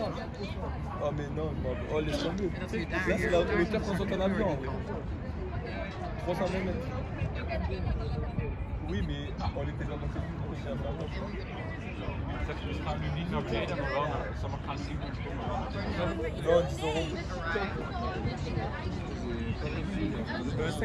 Oh, mais non, oh, laisse tomber. Là, c'est la hauteur qu'on saute en avion, en vrai. 320 mètres. Oui, mais on était dans notre équipe, c'est un ballon. Oké, dan maar wel. Zal maar gaan zien. Non, 10 euros.